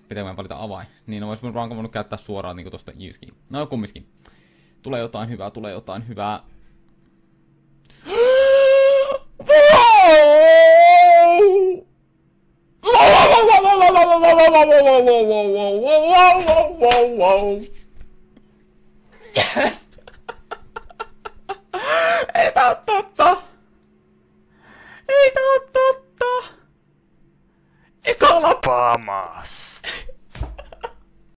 Pitää valita avain. Niin no vois voinut käyttää suoraan niinku tosta Jyskiin. No kumminkin. Tulee jotain hyvää, tulee jotain hyvää. Yes! Ei tää oo totta! Ei tää oo totta! Ekalla Famas.